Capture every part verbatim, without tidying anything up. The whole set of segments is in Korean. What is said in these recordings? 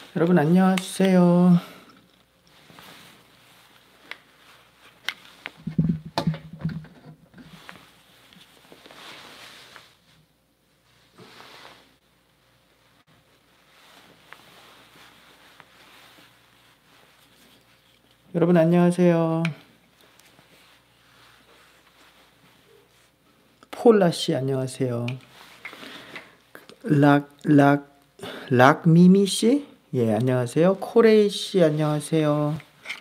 여러분 안녕하세요. 여러분 안녕하세요. 폴라 씨 안녕하세요. 락, 락, 락미미 씨? 예, 안녕하세요. 코레이 씨 안녕하세요.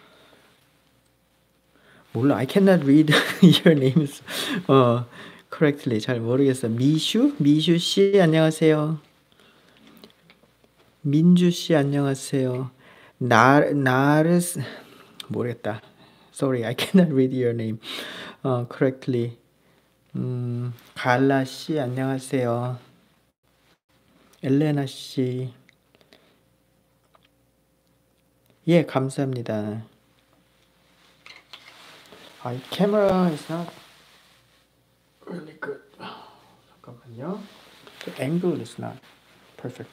몰라, I cannot read your names 어, correctly. 잘 모르겠어. 미슈? 미슈 씨 안녕하세요. 민주 씨 안녕하세요. 나, 나르스, 모르겠다. Sorry, I cannot read your name 어, correctly. 음, 갈라 씨 안녕하세요. 엘레나 씨. 예, 감사합니다. 아, 이 camera is not really good. 잠깐만요. The angle is not perfect.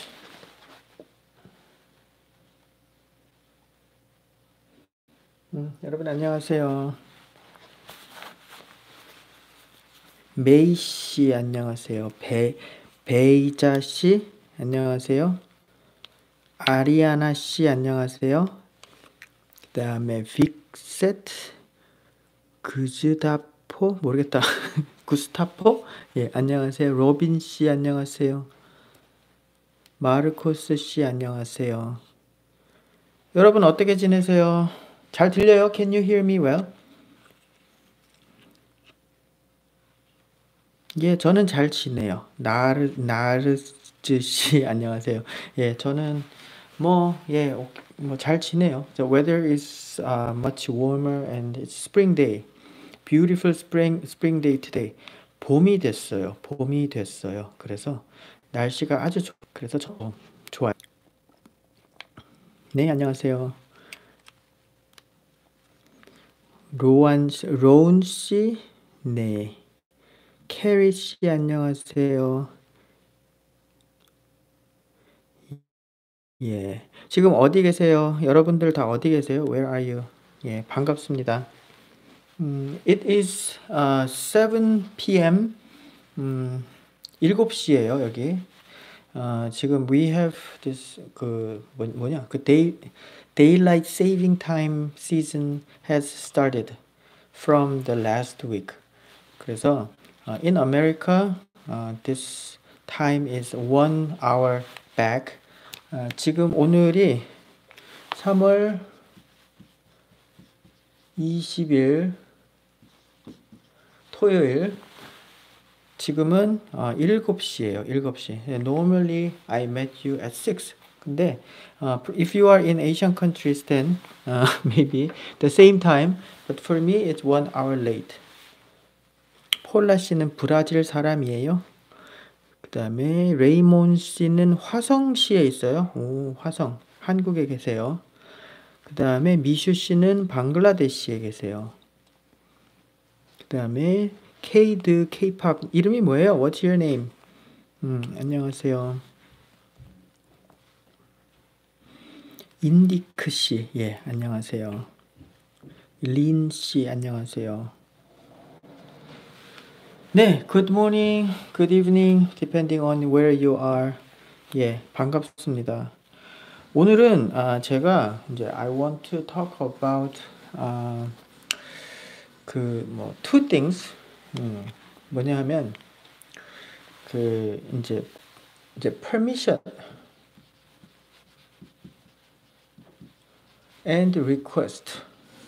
음, 여러분 안녕하세요. 메이 씨 안녕하세요. 베 베이자 씨 안녕하세요. 아리아나 씨 안녕하세요. 그다음에 빅셋 그즈다포 모르겠다. 구스타포 예 안녕하세요. 로빈 씨 안녕하세요. 마르코스 씨 안녕하세요. 여러분 어떻게 지내세요? 잘 들려요? Can you hear me well? 예, 저는 잘 지내요. 나르 나르즈 씨 안녕하세요. 예, 저는 뭐 예, 뭐 잘 지내요. The weather is uh, much warmer and it's spring day. Beautiful spring spring day today. 봄이 됐어요. 봄이 됐어요. 그래서 날씨가 아주 좋. 그래서 저 좋아요. 네, 안녕하세요. 로안 씨, 로운 씨, 네. 캐리 씨 안녕하세요. 예. 지금 어디 계세요? 여러분들 다 어디 계세요? Where are you? 예, 반갑습니다. 음, it is uh, seven p.m. 음, 일곱 시예요, 여기. 어, 지금 we have this 그 뭐, 뭐냐? 그 day daylight saving time season has started from the last week. 그래서 uh, in America uh, this time is one hour back. 어, 지금 오늘이 삼월 이십일 토요일 지금은 어, 일곱 시예요. 일곱 시. Normally I met you at six. 근데 uh, if you are in Asian countries then uh, maybe the same time but for me it's one hour late. 폴라 씨는 브라질 사람이에요. 그 다음에 레이몬 씨는 화성시에 있어요. 오, 화성. 한국에 계세요. 그 다음에 미슈 씨는 방글라데시에 계세요. 그 다음에 케이드 케이팝 이름이 뭐예요? What's your name? 음, 안녕하세요. 인디크 씨, 예, 안녕하세요. 린 씨, 안녕하세요. 네, good morning, good evening, depending on where you are. 예, 반갑습니다. 오늘은 아, 제가 이제 I want to talk about 아, 그뭐 two things. 음, 뭐냐 하면 그 이제 이제 permission and request.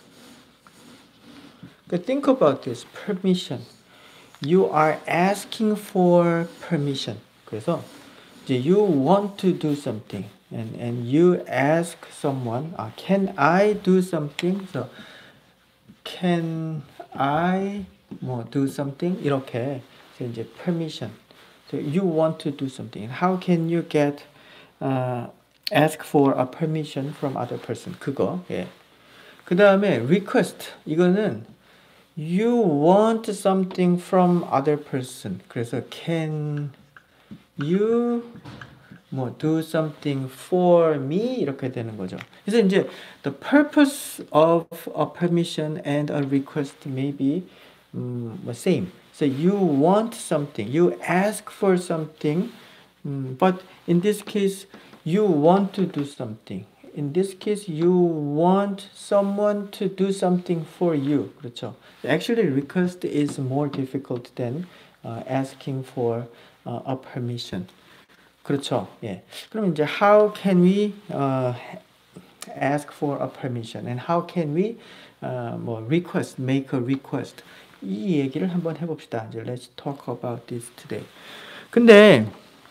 Think about this permission. You are asking for permission. 그래서 이제 you want to do something and and you ask someone, uh, can I do something? So can I 뭐 do something 이렇게 그래서 이제 permission. So you want to do something. How can you get uh, ask for a permission from other person? 그거. 예. 그 다음에 request. 이거는 you want something from other person. 그래서 can you 뭐 do something for me 이렇게 되는 거죠. 그래서 이제 the purpose of a permission and a request may be um, same. So you want something, you ask for something, um, but in this case you want to do something. In this case you want someone to do something for you. 그렇죠. Actually request is more difficult than uh, asking for uh, a permission. 그렇죠. 예. 그럼 이제 how can we uh, ask for a permission and how can we uh, 뭐 request, make a request 이 얘기를 한번 해봅시다. 이제 let's talk about this today. 근데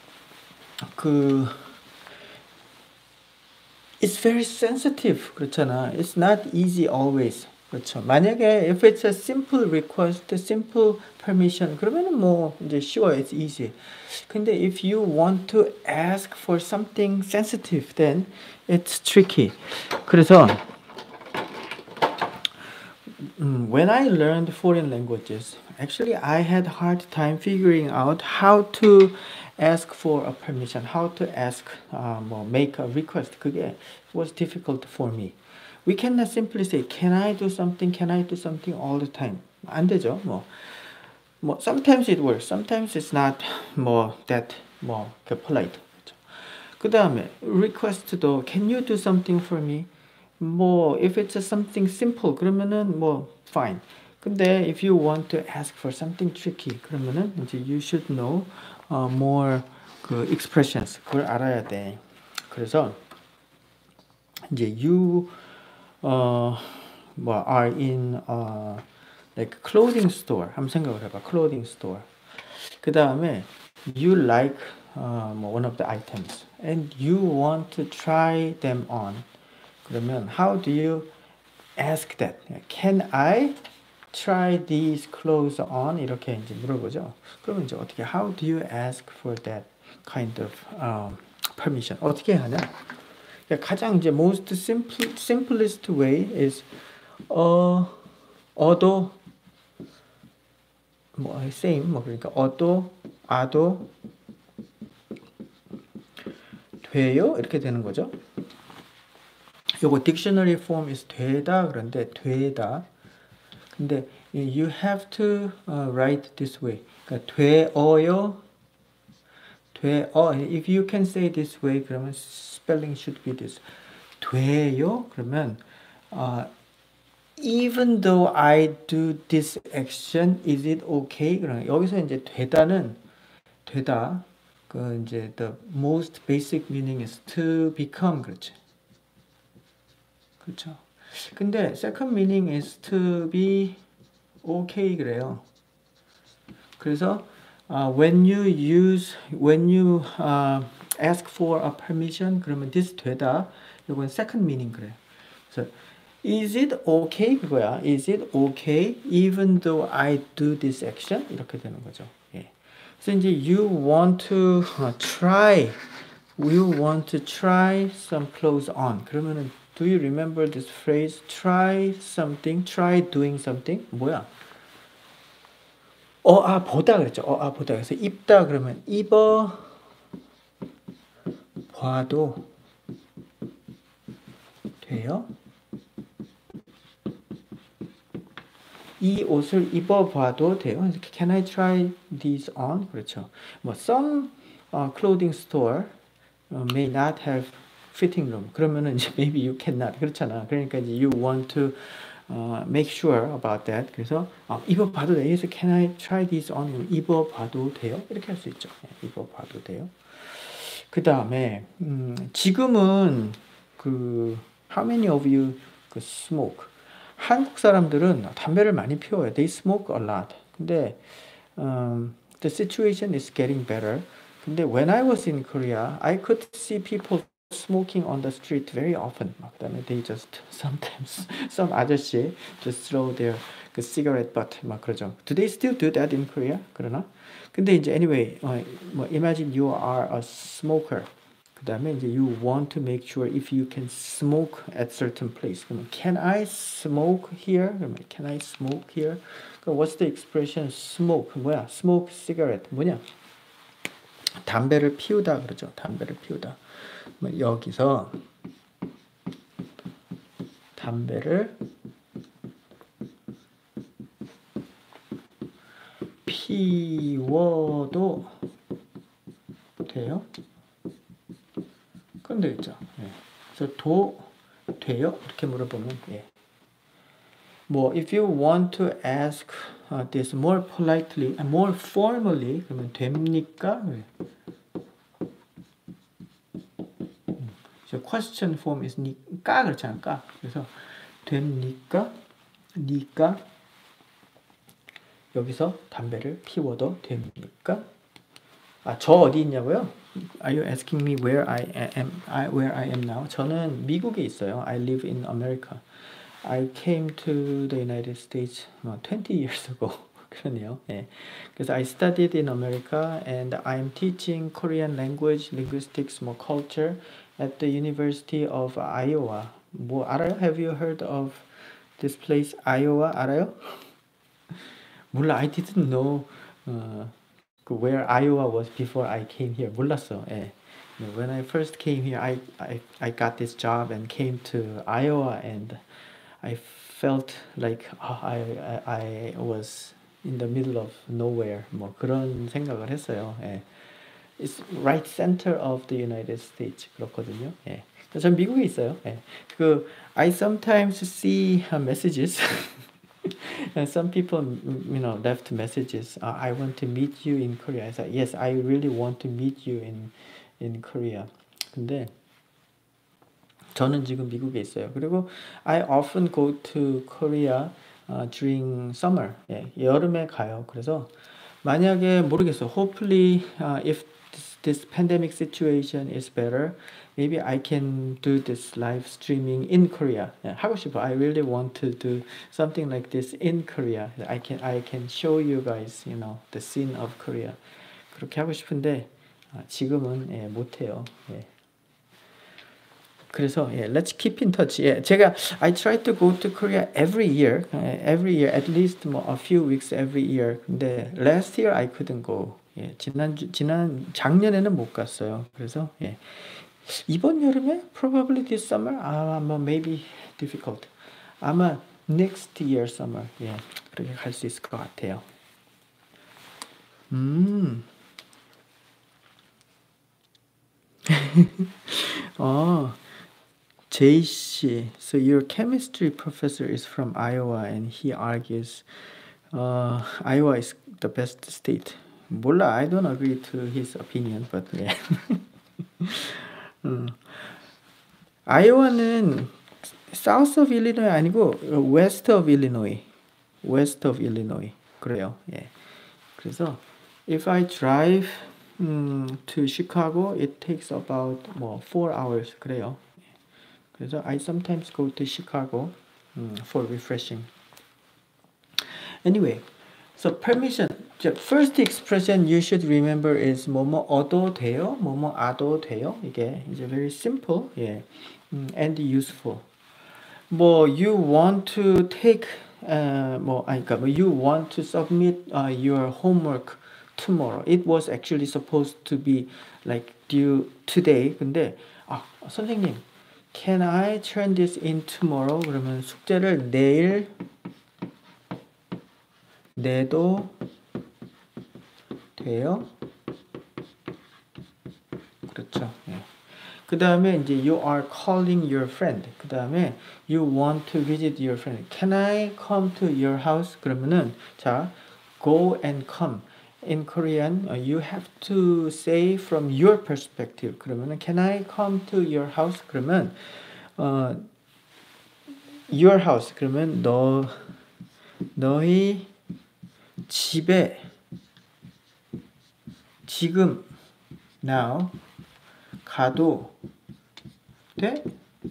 그 it's very sensitive 그렇잖아. It's not easy always. 그렇죠. 만약에 if it's a simple request, simple permission 그러면은 뭐 이제 sure it's easy. 근데 if you want to ask for something sensitive then it's tricky. 그래서 um, when I learned foreign languages actually I had hard time figuring out how to ask for a permission, how to ask uh, 뭐 make a request. 그게 was difficult for me. We cannot simply say, can I do something, can I do something all the time. 안 되죠. 뭐, 뭐 sometimes it works, sometimes it's not 뭐 that 뭐 polite. 그 다음에 request도 can you do something for me? 뭐 if it's something simple 그러면은 뭐 fine. 근데 if you want to ask for something tricky 그러면은 이제 you should know uh, more 그 expressions 그걸 알아야 돼. 그래서 이제 you 어, 뭐 are in uh, like clothing store 한번 생각을 해봐. clothing store. 그 다음에 you like uh, 뭐 one of the items and you want to try them on. 그러면 how do you ask that? Can I try these clothes on? 이렇게 이제 물어보죠. 그러면 이제 어떻게 how do you ask for that kind of um, permission? 어떻게 하냐? 가장 이제 most simple, simplest way is 어 어도 뭐 same 뭐 그러니까 어도 아도 돼요 이렇게 되는 거죠. 요거 dictionary form is 되다 그런데 되다. 근데 you have to uh, write this way. 그러니까 되어요. 되어 if you can say this way 그러면 spelling should be this. 돼요? 그러면 uh, even though I do this action, is it okay? 그러면 여기서 이제 되다는 되다. 그 이제 the most basic meaning is to become 그렇지. 그렇죠. 근데 second meaning is to be okay 그래요. 그래서 uh, when you use when you uh, ask for a permission 그러면 this 되다 이건 second meaning 그래요. 그래서 is it okay 그거야. Is it okay even though I do this action 이렇게 되는 거죠. 예. 그래서 이제 you want to uh, try you want to try some clothes on 그러면은 do you remember this phrase try something try doing something 뭐야? 어, 아, 보다 그랬죠. 어, 아, 보다. 그래서 입다 그러면 입어 봐도 돼요? 이 옷을 입어봐도 돼요. Can I try these on? 그렇죠. 뭐 some uh, clothing store uh, may not have fitting room. 그러면은 이제 maybe you cannot. 그렇잖아. 그러니까 이제 you want to uh, make sure about that. 그래서 어, 입어봐도 돼요. 그래서 can I try these on? 입어봐도 돼요? 이렇게 할 수 있죠. 네, 입어봐도 돼요. 그 다음에 음, 지금은 그 how many of you 그 smoke? 한국 사람들은 담배를 많이 피워요. They smoke a lot. 근데 um, the situation is getting better. 근데 when I was in Korea, I could see people smoking on the street very often. 그다음에 they just sometimes some 아저씨 just throw their 그 cigarette butt 막 그러죠. Do they still do that in Korea? 그러나? 근데 이제 anyway, 어, 뭐 imagine you are a smoker. 그다음에 이제 you want to make sure if you can smoke at certain place. 그러면 can I smoke here? 그러면 can I smoke here? 그럼 what's the expression smoke? 뭐야? smoke cigarette 뭐냐? 담배를 피우다 그러죠. 담배를 피우다. 여기서 담배를 피워도 돼요? 그럼 되겠죠. 예. 그래서 도 돼요? 이렇게 물어보면 예. 뭐 if you want to ask uh, this more politely, more formally 그러면 됩니까? 예. question form is 니까 그렇잖아. 까. 그래서 됩니까? 니까 여기서 담배를 피워도 됩니까? 아, 저 어디 있냐고요? Are you asking me where I am? I, where I am now? 저는 미국에 있어요. I live in America. I came to the United States twenty years ago. 그러네요. 예. 그래서 I studied in America and I'm teaching Korean language, linguistics, 뭐 culture at the University of Iowa. 뭐 알아요? Have you heard of this place, Iowa? 알아요? 몰라. I didn't know uh, where Iowa was before I came here. 몰랐어. 예. When I first came here, I, I, I got this job and came to Iowa and I felt like oh, I, I, I was in the middle of nowhere. 뭐 그런 생각을 했어요. 예. It's right center of the United States. 그렇거든요. 예. 전 미국에 있어요. 예. 그 I sometimes see messages. And some people, you know, left messages. Uh, I want to meet you in Korea. I said, yes, I really want to meet you in in Korea. 근데 저는 지금 미국에 있어요. 그리고 I often go to Korea uh, during summer. 예, 여름에 가요. 그래서 만약에 모르겠어. Hopefully, uh, if this, this pandemic situation is better, maybe I can do this live streaming in Korea. 예, 하고 싶어. I really want to do something like this in Korea. I can I can show you guys, you know, the scene of Korea. 그렇게 하고 싶은데 아, 지금은 예, 못 해요. 예. 그래서 예, let's keep in touch. 예, 제가 I try to go to Korea every year, every year at least 뭐 a few weeks every year. 근데 last year I couldn't go. 예, 지난 지난 작년에는 못 갔어요. 그래서 예, 이번 여름에 probably this summer 아마 뭐 maybe difficult. 아마 next year summer 예, 그렇게 갈 수 있을 것 같아요. 음. 어. 제이씨, so your chemistry professor is from Iowa and he argues uh, Iowa is the best state. 몰라, I don't agree to his opinion, but yeah. 음. 아이오와는 south of Illinois 아니고 west of Illinois, west of Illinois 그래요. 예. 그래서 if I drive um, to Chicago, it takes about 뭐 four hours 그래요. 그래서 I sometimes go to Chicago um, for refreshing. Anyway, so permission. The first expression you should remember is 뭐뭐 얻어 돼요, 뭐뭐 아도 돼요. 이게 이제 very simple, yeah, um, and useful. 뭐 you want to take, uh, 뭐 아니 그러니까 you want to submit uh, your homework tomorrow. It was actually supposed to be like due today. 근데 아 선생님. Can I turn this in tomorrow? 그러면 숙제를 내일 내도 돼요? 그렇죠. 예. 그 다음에 이제 you are calling your friend. 그 다음에 you want to visit your friend. Can I come to your house? 그러면은 자 go and come. In Korean, uh, you have to say from your perspective. 그러면은 can I come to your house? 그러면 어, your house. 그러면 너 너희 집에 지금 now 가도 돼?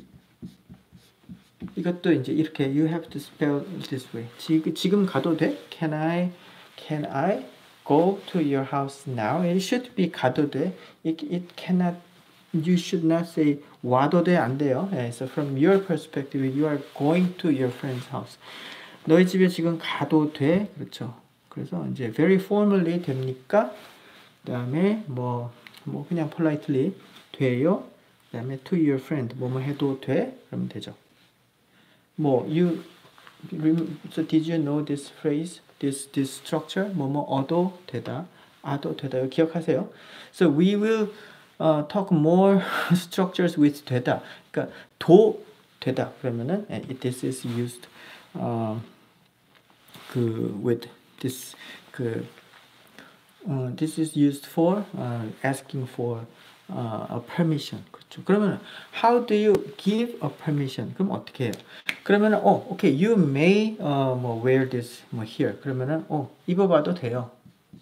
이것도 이제 이렇게 you have to spell this way. 지금 지금 가도 돼? Can I can I go to your house now? It should be 가도 돼. It, it cannot, you should not say 와도 돼, 안 돼요. Yeah, so from your perspective, you are going to your friend's house. 너희 집에 지금 가도 돼? 그렇죠. 그래서 이제 very formally 됩니까? 그 다음에 뭐, 뭐 그냥 politely 돼요. 그 다음에 to your friend 뭐뭐 해도 돼? 그러면 되죠. 뭐 you so did you know this phrase? This this structure 뭐뭐 얻어 되다, 아도 되다. 이거 기억하세요. So we will uh, talk more structures with 되다. 그러니까 도 되다 그러면은 this is used uh, 그 with this 그 uh, this is used for uh, asking for uh, a permission. 그렇죠. 그러면 how do you give a permission? 그럼 어떻게 해요? 그러면은 어, okay, you may uh, 뭐 wear this 뭐 here. 그러면은 어, 입어봐도 돼요.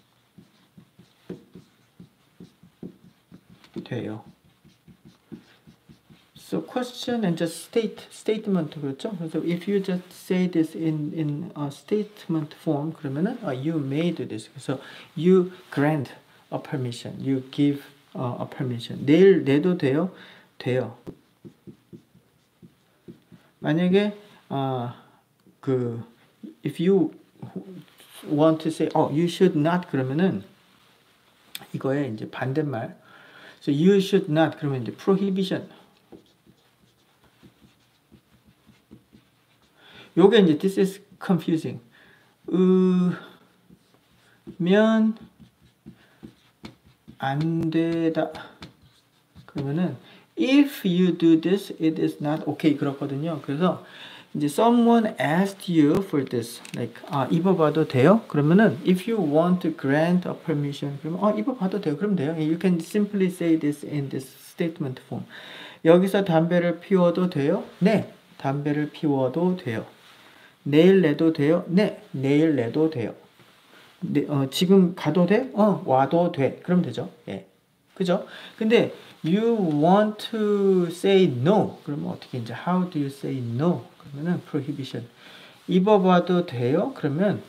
돼요. So question and just state statement 그렇죠? 그래서 if you just say this in in a statement form 그러면은 uh, you may do this. 그래서 you grant a permission. You give uh, a permission. 내일 내도 돼요? 돼요. 만약에 아, 그 if you want to say oh you should not 그러면은 이거에 이제 반대말. So you should not 그러면 이제 prohibition. 요게 이제 this is confusing. 으면 안 되다. 그러면은 if you do this, it is not okay 그렇거든요. 그래서 이제 someone asked you for this, like 아 입어봐도 돼요? 그러면은 if you want to grant a permission, 그러면 아 입어봐도 돼요. 그럼 돼요. You can simply say this in this statement form. 여기서 담배를 피워도 돼요? 네, 담배를 피워도 돼요. 내일 내도 돼요? 네, 내일 내도 돼요. 네, 어, 지금 가도 돼? 어, 와도 돼. 그럼 되죠. 예, 그죠? 근데 you want to say no. 그러면 어떻게 이제 how do you say no? 그러면은 prohibition. 입어봐도 돼요? 그러면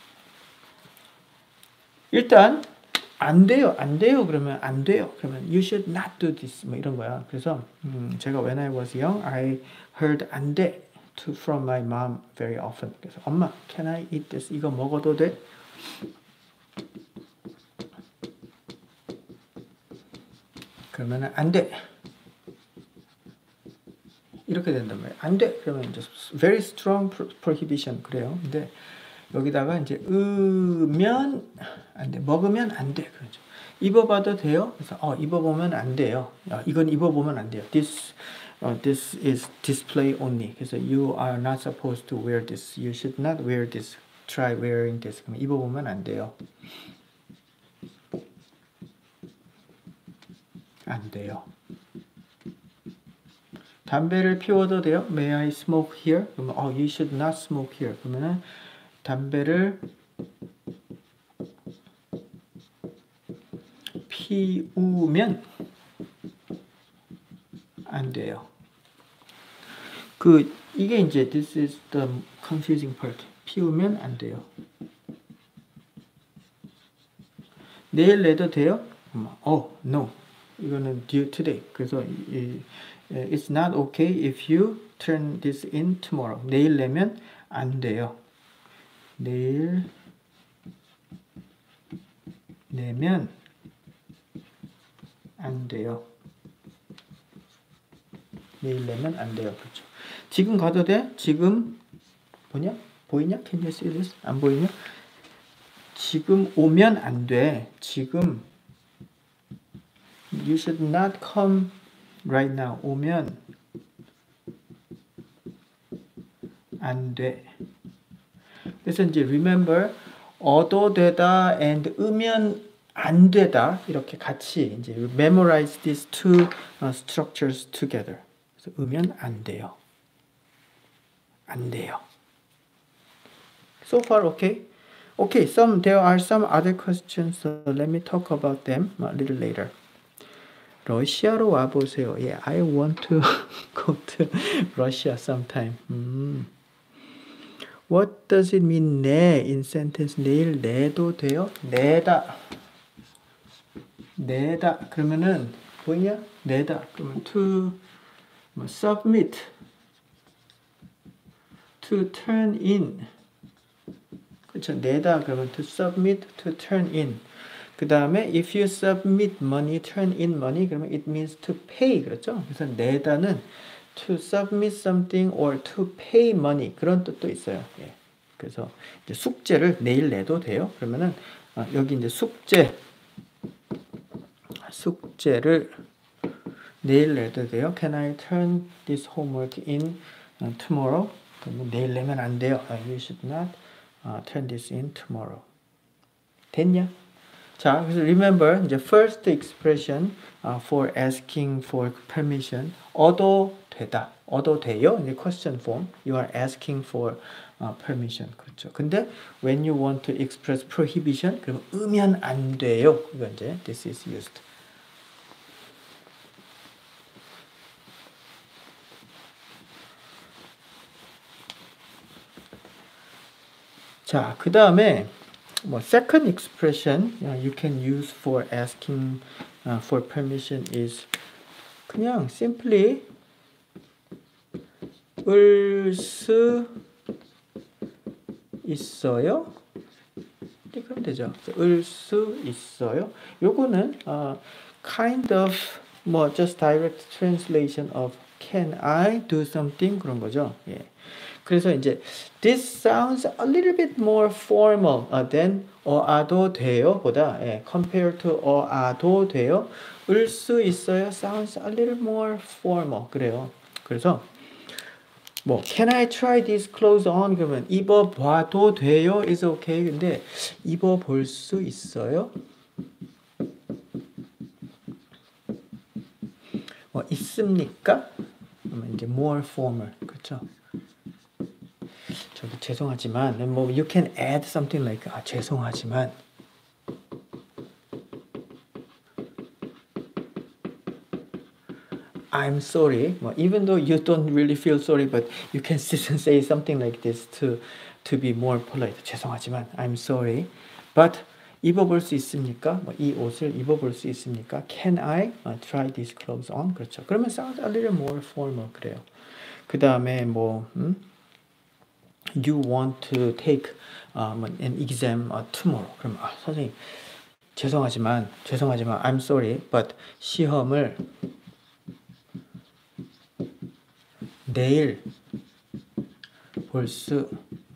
일단 안 돼요, 안 돼요. 그러면 안 돼요. 그러면 you should not do this. 뭐 이런 거야. 그래서 음, 제가 when I was young, I heard 안 돼. To, from my mom very often. 그래서 엄마, can I eat this? 이거 먹어도 돼? 그러면은 안 돼. 이렇게 된단 말이에요. 안 돼. 그러면 이제 very strong prohibition 그래요. 근데 여기다가 이제 으면 안 돼. 먹으면 안 돼. 그렇죠. 입어봐도 돼요? 그래서 어 입어보면 안 돼요. 야, 이건 입어보면 안 돼요. This Uh, this is display only. 그래서 you are not supposed to wear this. You should not wear this. Try wearing this. 그럼 입어보면 안 돼요. 안 돼요. 담배를 피워도 돼요? May I smoke here? 그러면 oh, you should not smoke here. 그러면은 담배를 피우면 안 돼요. 그 이게 이제 this is the confusing part. 피우면 안 돼요. 내일 내도 돼요? Oh no. 이거는 due today. 그래서 it's not okay if you turn this in tomorrow. 내일 내면 안 돼요. 내일 내면 안 돼요. 내일 내면 안 돼요. 그렇죠. 지금 가도 돼? 지금 보냐? 보이냐? Can you see this? 안 보이냐? 지금 오면 안 돼. 지금 You should not come right now. 오면 안 돼. 그래서 이제 remember 얻어 되다 and 으면 안 되다 이렇게 같이 이제 memorize these two uh, structures together. 그래서 으면 안 돼요. 안 돼요. So far okay? Okay, some there are some other questions. So let me talk about them a little later. 러시아로 와 보세요. Yeah, I want to go to Russia sometime. 음. What does it mean 내 in sentence? 내일 내도 돼요? 내다. 내다. 그러면은 보이냐? 내다. 그러면 to submit. To turn in. 그렇죠. 내다 그러면 to submit, to turn in. 그 다음에 if you submit money, turn in money, 그러면 it means to pay. 그렇죠? 그래서 내다는 to submit something or to pay money 그런 뜻도 있어요. 예. 그래서 이제 숙제를 내일 내도 돼요. 그러면은 아, 여기 이제 숙제 숙제를 내일 내도 돼요. Can I turn this homework in tomorrow? 그러면 내일 내면 안 돼요. You should not uh, turn this in tomorrow. 됐냐? 자, 그래서 remember 이제 first expression uh, for asking for permission 얻어 되다, 얻어 돼요. 이제 question form. You are asking for uh, permission. 그렇죠. 근데 when you want to express prohibition, 그러면 으면 안 돼요. 이거 이제 this is used. 자, 그 다음에 뭐 second expression you can use for asking uh, for permission is 그냥 simply 을 수 있어요? 이렇게 하면 되죠. 을 수 있어요? 요거는 uh, kind of 뭐 just direct translation of can I do something 그런 거죠. 예. 그래서 이제 this sounds a little bit more formal uh, than 어아도 돼요 보다 예, compared to 어아도 돼요 을 수 있어요 sounds a little more formal 그래요. 그래서 뭐 can I try these clothes on 그러면 입어봐도 돼요 is okay. 근데 입어볼 수 있어요? 뭐 있습니까? 그러면 이제 more formal 그렇죠. 저기 죄송하지만 뭐 you can add something like 아 죄송하지만 I'm sorry. 뭐 even though you don't really feel sorry, but you can say something like this to to be more polite. 죄송하지만 I'm sorry, but 입어볼 수 있습니까? 뭐 이 옷을 입어볼 수 있습니까? Can I uh, try these clothes on? 그렇죠. 그러면 sounds a little more formal 그래요. 그 다음에 뭐 음? You want to take um, an exam uh, tomorrow. 그럼 아, 선생님 죄송하지만 죄송하지만 I'm sorry, but 시험을 내일 볼 수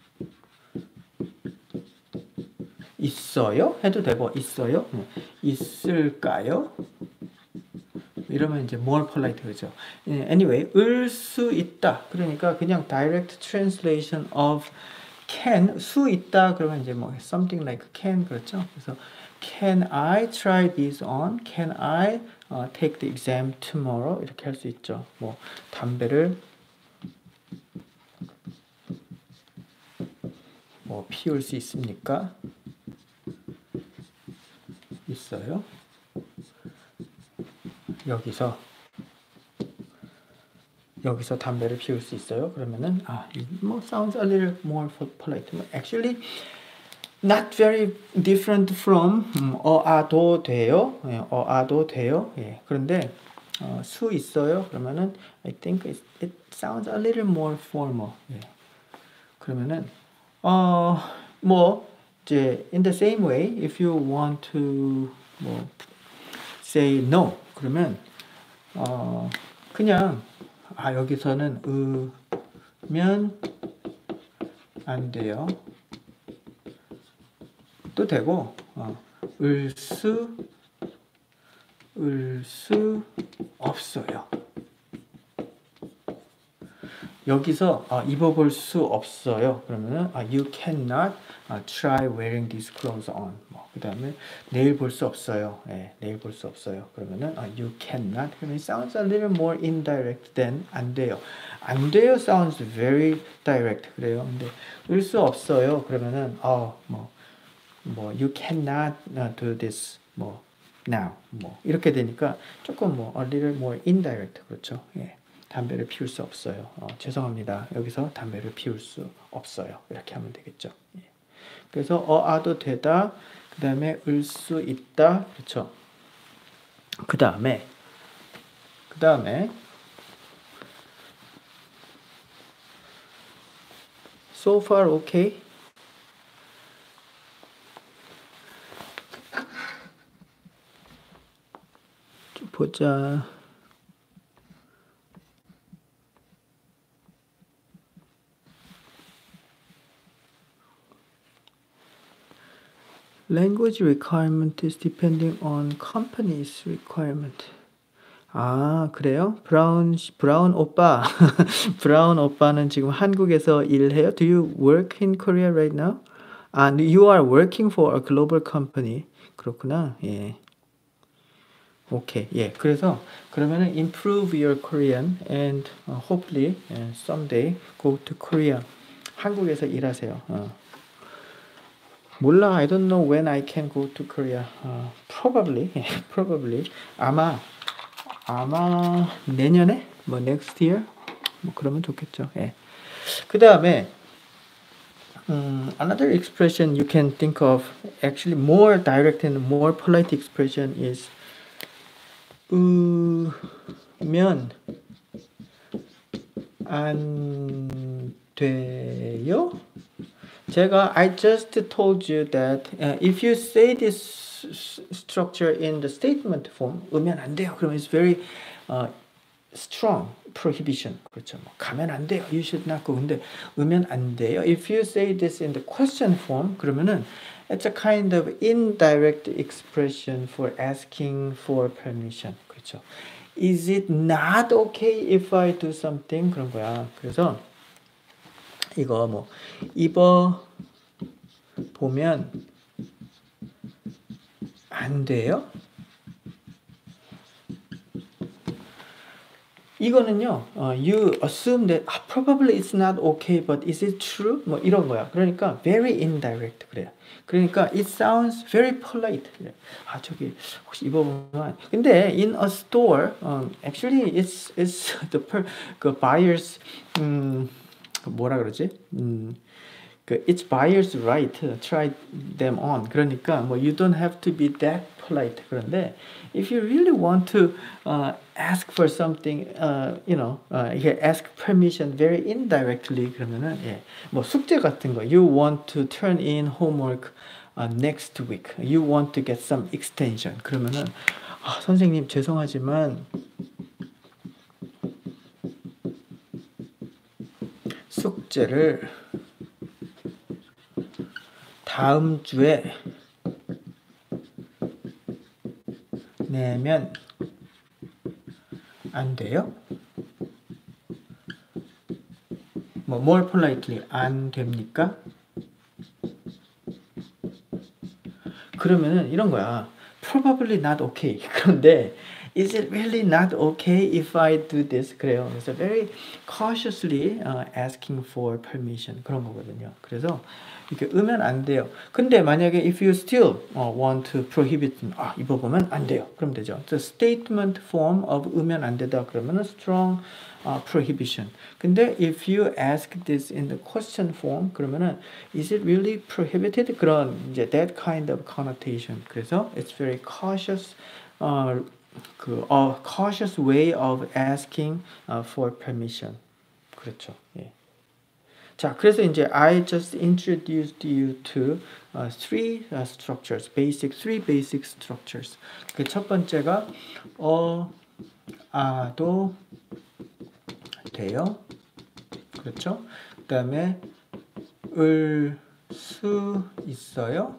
있어요? 해도 되고 있어요? 있을까요? 이러면 이제 more polite 그죠. Anyway, 을 수 있다. 그러니까 그냥 direct translation of can 수 있다. 그러면 이제 뭐 something like can 그렇죠. 그래서 can I try this on? Can I uh, take the exam tomorrow? 이렇게 할 수 있죠. 뭐 담배를 뭐 피울 수 있습니까? 있어요. 여기서 여기서 담배를 피울 수 있어요. 그러면은 아, 뭐 sounds a little more polite. Actually, not very different from 음, 어아도 돼요. 예, 어아도 돼요. 예, 그런데 어, 수 있어요. 그러면은 I think it, it sounds a little more formal. 예. 그러면은 어, 뭐 이제 in the same way, if you want to 뭐 say no, 그러면 어, 그냥 아 여기서는 으면 안 돼요. 또 되고 어, 을 수, 을 수 없어요. 여기서 아, 입어볼 수 없어요. 그러면은 아, you cannot uh, try wearing these clothes on. 뭐, 그 다음에 내일 볼 수 없어요. 예, 내일 볼 수 없어요. 그러면은 아, you cannot. 그러면 it sounds a little more indirect than 안 돼요. 안 돼요 sounds very direct. 그래요. 근데 을 수 없어요. 그러면은 어, 뭐, 뭐 you cannot uh, do this. 뭐 now. 뭐 이렇게 되니까 조금 뭐 a little more indirect. 그렇죠. 예. 담배를 피울 수 없어요. 어, 죄송합니다. 여기서 담배를 피울 수 없어요. 이렇게 하면 되겠죠. 예. 그래서 어아도 되다. 그 다음에 을 수 있다. 그렇죠. 그 다음에 그 다음에 so far okay. 보자. Language requirement is depending on company's requirement. 아, 그래요? 브라운, 브라운 오빠. 브라운 오빠는 지금 한국에서 일해요? Do you work in Korea right now? 아, you are working for a global company. 그렇구나. 예. 오케이. 예. 그래서 그러면은 improve your Korean and uh, hopefully uh, someday go to Korea. 한국에서 일하세요. 어. 몰라. I don't know when I can go to Korea. Uh, probably. probably. 아마 아마 내년에 뭐 next year 뭐 그러면 좋겠죠. 예. 그다음에 um, another expression you can think of actually more direct and more polite expression is 으면 안 돼요? 제가 I just told you that uh, if you say this structure in the statement form, 으면 안 돼요. 그러면 it's very uh, strong prohibition. 그렇죠. 뭐, 가면 안 돼요. You should not go. 근데 으면 안 돼요. If you say this in the question form, 그러면은 it's a kind of indirect expression for asking for permission. 그렇죠. Is it not okay if I do something? 그런 거야. 그래서 이거 뭐 입어 보면 안 돼요? 이거는요, uh, you assume that ah, probably it's not okay, but is it true? 뭐 이런 거야. 그러니까 very indirect 그래요. 그러니까 it sounds very polite. 그래. 아 저기 혹시 입어보면 근데 in a store, um, actually it's it's the per, 그 buyers 음 뭐라 그러지? 음. 그 it's buyer's right to try them on. 그러니까 뭐 you don't have to be that polite. 그런데 if you really want to uh, ask for something, uh, you know, uh, ask permission very indirectly 그러면은 예, 뭐 숙제 같은 거 you want to turn in homework uh, next week. You want to get some extension. 그러면은 아, 선생님 죄송하지만 숙제를 다음 주에 내면 안 돼요? 뭐 more politely 안 됩니까? 그러면은 이런 거야. Probably not okay. 그런데 is it really not okay if I do this? 그래요. 그래서 very cautiously uh, asking for permission 그런 거거든요. 그래서 이렇게 으면 안 돼요. 근데 만약에 if you still uh, want to prohibit, 아 입어보면 안 돼요. 그럼 되죠. The statement form of 으면 안 되다 그러면은 strong uh, prohibition. 근데 if you ask this in the question form 그러면은 is it really prohibited? 그런 이제 that kind of connotation. 그래서 it's very cautious. Uh, 그 a cautious way of asking uh, for permission. 그렇죠. 예. 자, 그래서 이제 I just introduced you to uh, three uh, structures, basic three basic structures. 그 첫 번째가 어, 아도 돼요. 그렇죠? 그다음에 을 수 있어요.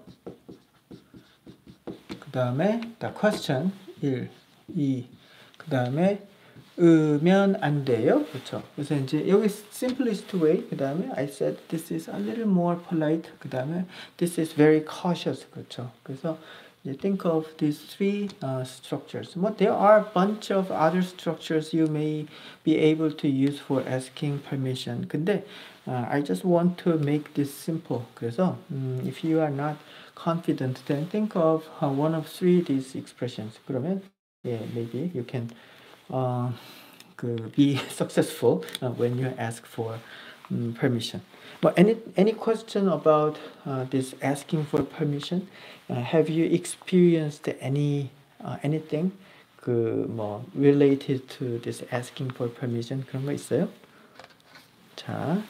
그다음에 the question 일, 이. 그다음에 으면 안 돼요. 그렇죠. 그래서 이제 여기 simplest way. 그다음에 I said this is a little more polite. 그다음에 this is very cautious. 그렇죠. 그래서 you think of these three uh, structures. But there are a bunch of other structures you may be able to use for asking permission. 근데 uh, I just want to make this simple. 그래서 um, if you are not confident, then think of uh, one of three these expressions. 그러면 yeah, maybe you can uh, 그 be successful uh, when you ask for um, permission. But any any question about uh, this asking for permission? Uh, have you experienced any uh, anything 그 뭐 related to this asking for permission 그런 거 있어요? 자,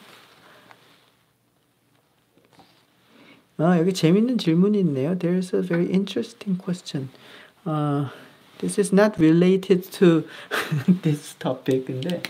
아 여기 재밌는 질문이 있네요. There's a very interesting question. 어, This is not related to this topic. 근데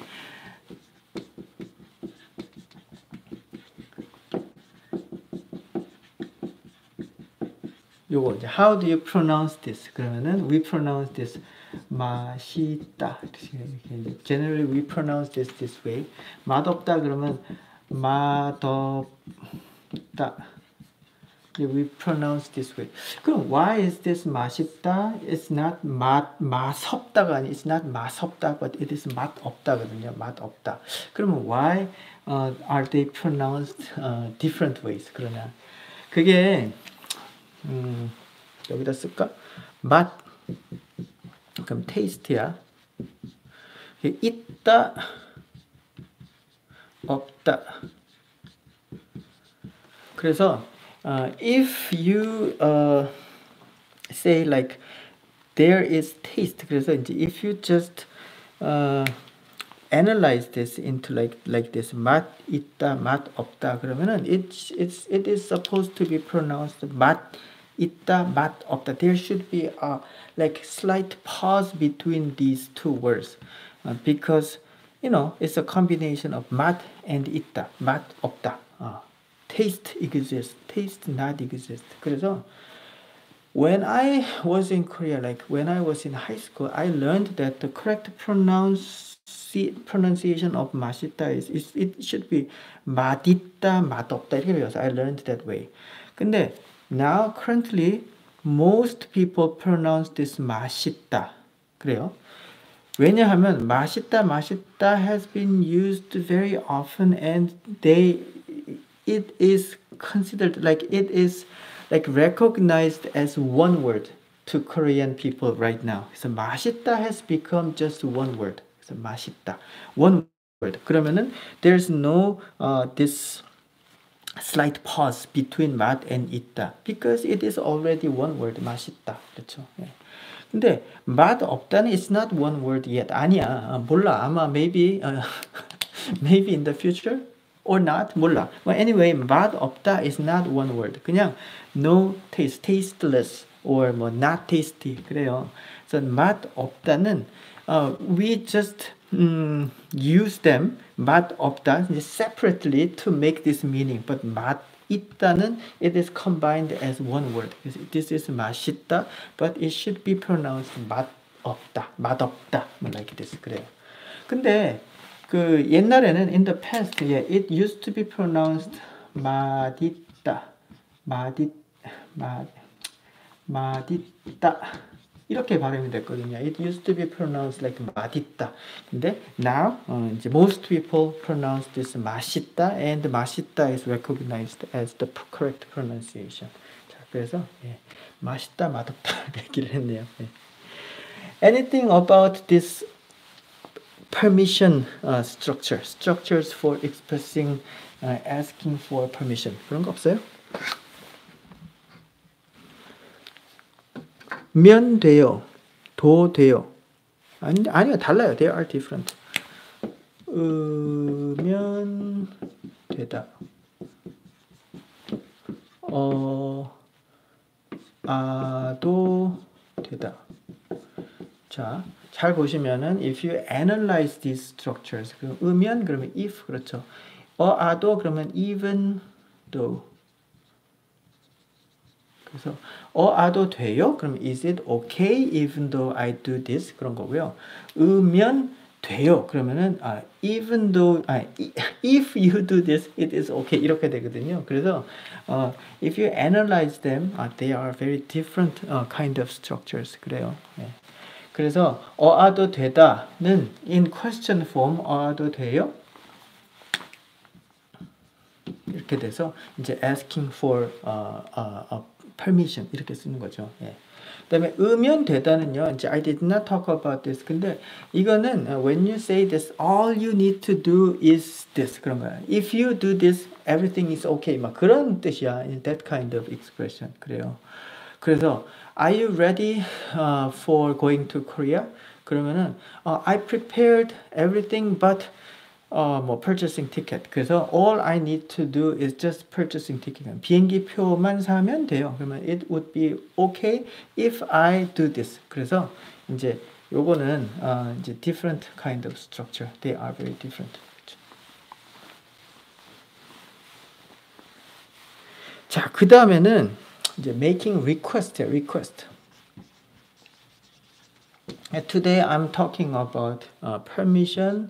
요거 이제 how do you pronounce this? 그러면은 we pronounce this 맛있다. Generally we pronounce this this way. 맛없다 그러면 맛없다. We pronounce this way. 그럼 why is this 맛있다? It's not 맛 맛없다가 아니 it's not 맛없다, but it is 맛없다거든요. 맛없다. 그러면 why uh, are they pronounced uh, different ways? 그러나 그게 음, 여기다 쓸까? 맛 그럼 taste야. 있다 없다. 그래서 uh, if you uh, say like there is taste. 그래서 이제 if you just uh, analyze this into like like this 맛 있다 맛 없다 그러면은 it's it's it is supposed to be pronounced 맛 있다 맛 없다. There should be a like slight pause between these two words uh, because you know it's a combination of 맛 and 있다 맛 없다. uh, taste exists, taste not exist. 그래서 when I was in Korea, like when I was in high school, I learned that the correct pronounce pronunciation of 맛있다 is, is it should be 맛있다 맛없다 이렇게 배워서 I learned that way. 근데 now currently most people pronounce this 맛있다. 그래요. 왜냐하면 맛있다 맛있다 has been used very often and they it is considered like it is like recognized as one word to Korean people right now. So 맛있다 has become just one word. So 맛있다 one word. 그러면은 there's no uh, this slight pause between 맛 and 있다 because it is already one word 맛있다. 그렇죠? 예. 근데 맛 없다는 it's not one word yet. 아니야. 아, 몰라. 아마 maybe uh, maybe in the future or not 몰라. But anyway, 맛 없다 is not one word. 그냥 no taste, tasteless or 뭐 not tasty 그래요. 그래서 맛 없다는 uh, we just um, use them 맛 없다 separately to make this meaning. But 맛 있다는 it is combined as one word. This is 맛있다, but it should be pronounced 맛 없다, 맛없다, like this 그래요. 근데 그 옛날에는 in the past, yeah, it used to be pronounced 맛있다, 맛있, 맛, 맛있다 이렇게 발음이 됐거든요. It used to be pronounced like 맛있다. 근데 now 어, 이제 most people pronounce this 맛있다, and 맛있다 is recognized as the correct pronunciation. 자, 그래서 예, 맛있다, 맛없다 얘기를 했네요. 예. Anything about this permission uh, structure, structures for expressing, uh, asking for permission. 그런 거 없어요? 면 돼요, 도 돼요. 아니, 아니요, 달라요. They are different. 으면 되다. 어, 아도 되다. 자, 잘 보시면은 if you analyze these structures, 그럼 으면 그러면 if 그렇죠. 어, 아도 그러면 even though. 그래서 어, 아도 돼요? 그럼 is it okay even though I do this? 그런 거고요. 으면 돼요. 그러면은 아, even though 아, if you do this, it is okay. 이렇게 되거든요. 그래서 어, if you analyze them, uh, they are very different uh, kind of structures. 그래요. 네. 그래서 어아도 되다는 in question form 어아도 돼요? 이렇게 돼서 이제 asking for uh, uh, uh, permission 이렇게 쓰는 거죠. 예. 그다음에 으면 되다는요. 이제 I did not talk about this. 근데 이거는 uh, when you say this, all you need to do is this 그런 거야. If you do this, everything is okay. 막 그런 뜻이야. That kind of expression. 그래요. 그래서 Are you ready uh, for going to Korea? 그러면은 uh, I prepared everything, but 어, 뭐 purchasing ticket. 그래서 all I need to do is just purchasing ticket. 비행기 표만 사면 돼요. 그러면 it would be okay if I do this. 그래서 이제 요거는 어, 이제 different kind of structure. They are very different. 자, 그 다음에는 이제 making request, request. Today I'm talking about uh, permission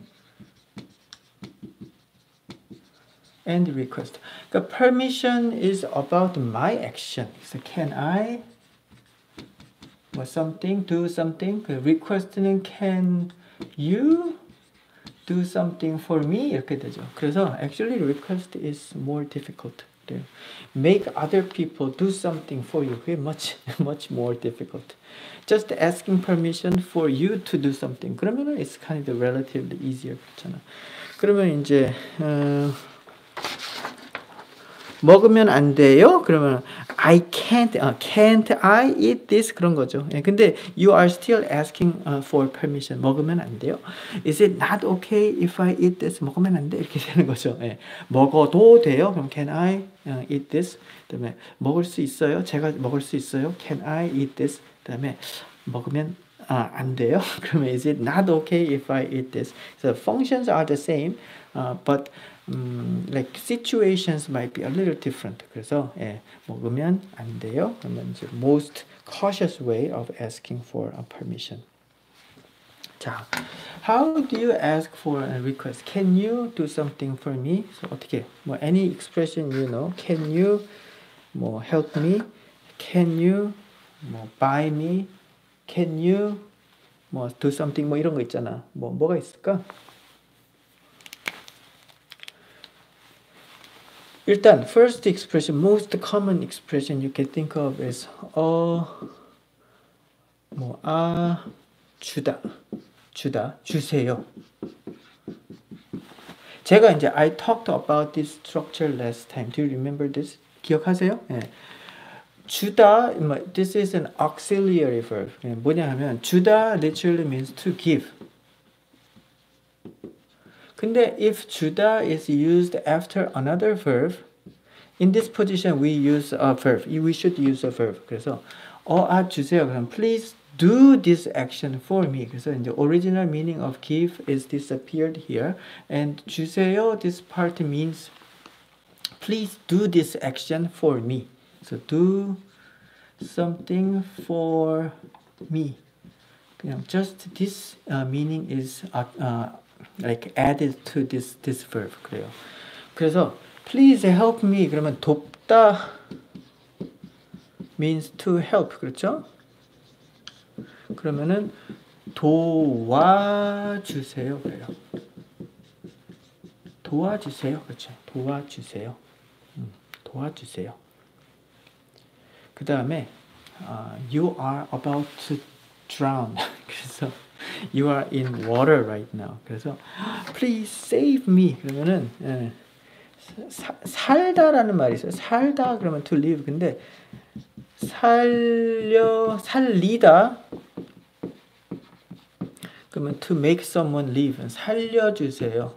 and request. 그러니까 permission is about my action. So can I 뭐 something, do something. 그 request는 can you do something for me 이렇게 되죠. 그래서 actually request is more difficult. Make other people do something for you. 그게 much much more difficult. Just asking permission for you to do something. 그러면은 it's kind of relatively easier. 그렇잖아. 그러면 이제 어, 먹으면 안 돼요? 그러면 I can't, uh, can't I eat this? 그런 거죠. 예, 근데 you are still asking uh, for permission. 먹으면 안 돼요? Is it not okay if I eat this? 먹으면 안 돼? 이렇게 되는 거죠. 예, 먹어도 돼요? 그럼 can I uh, eat this? 그다음에 먹을 수 있어요? 제가 먹을 수 있어요? Can I eat this? 그다음에 먹으면 아, 안 돼요? 그러면 is it not okay if I eat this? So functions are the same, uh, but 음, like situations might be a little different. 그래서 예, 먹으면 안 돼요. 그러면 이제 most cautious way of asking for a permission. 자, how do you ask for a request? Can you do something for me? So 어떻게? 뭐 any expression you know? Can you 뭐 help me? Can you 뭐 buy me? Can you 뭐 do something 뭐 이런 거 있잖아. 뭐 뭐가 있을까? 일단 first expression, most common expression you can think of is 어, 뭐, 아, 주다, 주다, 주세요. 제가 이제 I talked about this structure last time. Do you remember this? 기억하세요? 예. 주다, this is an auxiliary verb. 뭐냐 하면 주다 literally means to give. 근데 if 주다 is used after another verb, in this position we use a verb. We should use a verb. 그래서 어, 아, 주세요. 그럼 please do this action for me. 그래서 이제 original meaning of give is disappeared here. And 주세요, this part means please do this action for me. So do something for me. 그냥 just this uh, meaning is uh, uh, like added to this this verb. 그래요. 그래서 please help me 그러면 돕다 means to help. 그렇죠? 그러면은 도와주세요. 그래요. 도와주세요. 그렇죠? 도와주세요. 음, 도와주세요. 그 다음에 uh, you are about to drown. 그래서 you are in water right now. 그래서 please save me. 그러면은 예, 사, 살다라는 말이 있어요. 살다 그러면 to live. 근데 살려 살리다 그러면 to make someone live. 살려주세요.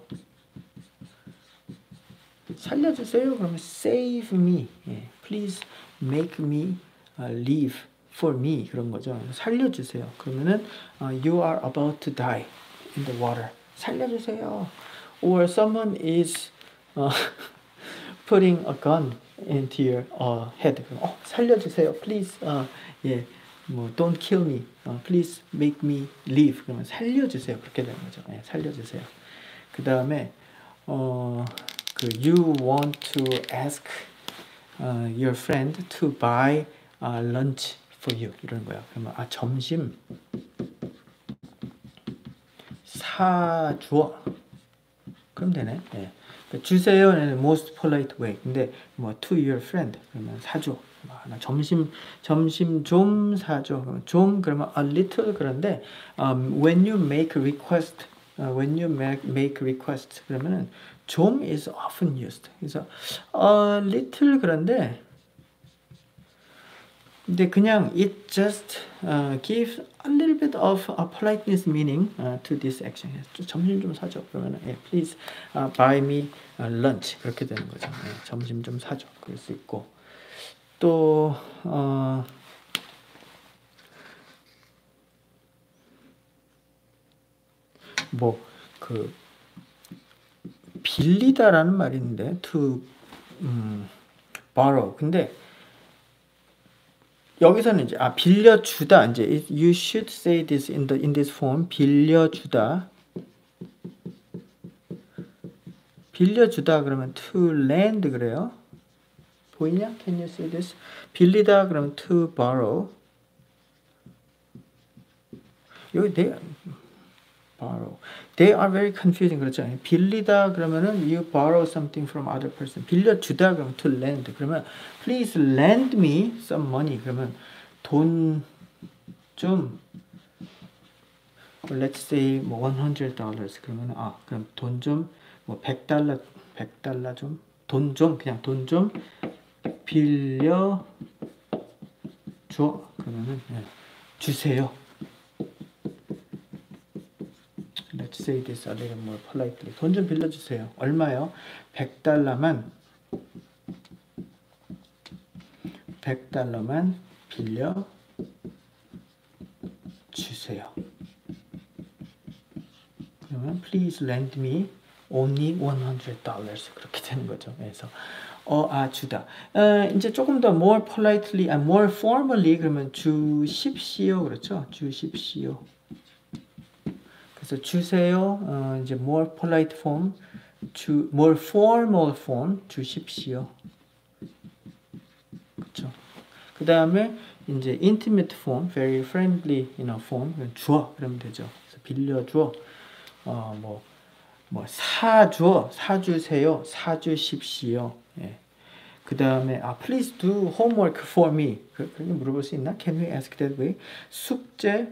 살려주세요. 그러면 save me. 예, please make me uh, live for me. 그런 거죠. 살려주세요. 그러면은 uh, you are about to die in the water. 살려주세요. Or someone is uh, putting a gun into your uh, head. 어, 살려주세요. Please, uh, 예, 뭐 don't kill me. Uh, please make me live. 그러면 살려주세요. 그렇게 되는 거죠. 예, 살려주세요. 그 다음에 어, 그 you want to ask uh, your friend to buy uh, lunch for you. 이런 거야. 그러면 아 점심 사주어. 그럼 되네. 예. 주세요는 most polite way. 근데 뭐 to your friend 그러면 사줘. 나 점심 점심 좀 사줘. 그러면 좀 그러면 a little. 그런데 um, when you make request, uh, when you make make request 그러면은 좀 is often used. 그래서 a little 그런데 근데 그냥 it just uh, gives a little bit of a politeness meaning uh, to this action. 점심 좀 사줘. 그러면 예, please uh, buy me uh, lunch. 그렇게 되는 거죠. 예, 점심 좀 사줘. 그럴 수 있고 또 어, 뭐 그 빌리다라는 말이 있는데 to 음, borrow. 근데 여기서는 이제 아 빌려주다 이제 you should say this in the in this form 빌려주다 빌려주다 그러면 to lend 그래요. 보이냐? Can you see this? 빌리다 그러면 to borrow. 여기 they borrow. They are very confusing 그렇죠? 빌리다 그러면은 you borrow something from other person. 빌려주다 그러면 to lend. 그러면 please lend me some money. 그러면 돈 좀 let's say 뭐 one hundred dollars 그러면 아 그럼 돈 좀 뭐 백 달러 백 달러 좀 돈 좀 그냥 돈 좀 빌려 줘. 그러면은 예, 주세요. Let's say this a little more politely. 돈 좀 빌려주세요. 얼마요? 백 달러만 백 달러만 빌려 주세요. 그러면 please lend me only one hundred dollars 그렇게 되는 거죠. 그래서 어, 아, 주다. 어, 이제 조금 더 more politely, 아, more formally 그러면 주십시오. 그렇죠? 주십시오. 그래서 주세요. 어, 이제 more polite form, 주, more formal form, 주십시오. 그렇죠? 그 다음에 이제 intimate form, very friendly, you know, form, 주어 그러면 되죠. 그래서 빌려줘. 어, 뭐, 뭐 사줘, 사주세요, 사주십시오. 예. 그 다음에 아, please do homework for me. 그렇게 물어볼 수 있나? Can we ask that way? 숙제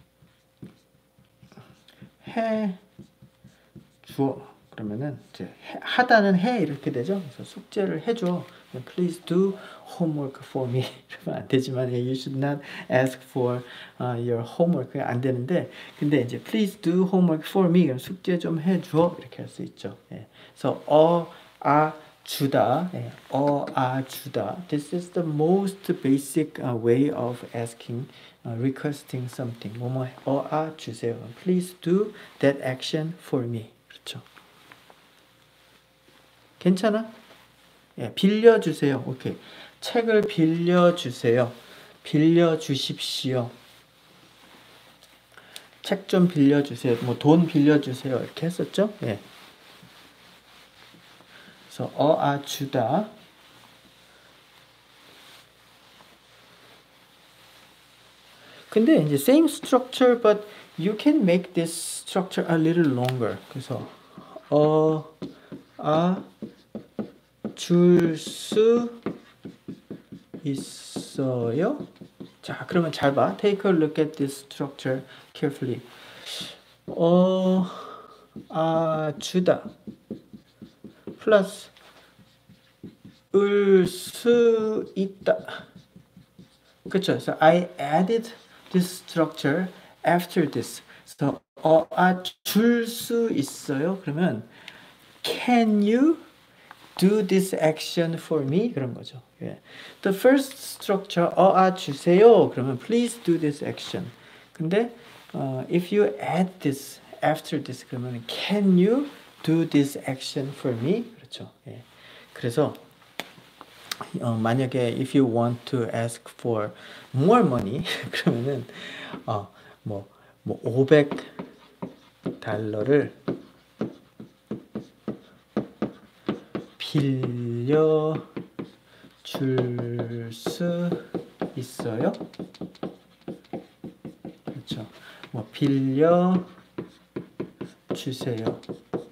해 줘. 그러면은 이제 해, 하다는 해 이렇게 되죠. 그래서 숙제를 해줘. Please do homework for me. 이러면 안 되지만 you should not ask for uh, your homework. 안 되는데 근데 이제 please do homework for me. 그럼 숙제 좀 해줘. 이렇게 할 수 있죠. 예. 그래서 어, 아, 주다. 예. 어, 아, 주다. This is the most basic uh, way of asking, uh, requesting something. 뭐뭐 어, 아, 주세요. Please do that action for me. 그렇죠. 괜찮아? 예, 빌려주세요. 오케이. 책을 빌려주세요. 빌려주십시오. 책 좀 빌려주세요. 뭐 돈 빌려주세요. 이렇게 했었죠? 예. 그래서 어, 아, 주다. 근데 이제 same structure, but you can make this structure a little longer. 그래서 어, 아, 줄 수 있어요? 자, 그러면 잘 봐. Take a look at this structure carefully. 어, 아, 주다. 플러스 을 수 있다. 그렇죠? So I added this structure after this. So 어, 아, 줄 수 있어요? 그러면 can you do this action for me? 그런 거죠. 예. The first structure, 어, 아, 주세요. 그러면 please do this action. 근데 uh, if you add this after this, 그러면 can you do this action for me? 그렇죠. 예. 그래서 어, 만약에 if you want to ask for more money, 그러면은 어, 뭐, 뭐 오백 달러를 빌려 줄 수 있어요? 그렇죠. 뭐 빌려 주세요.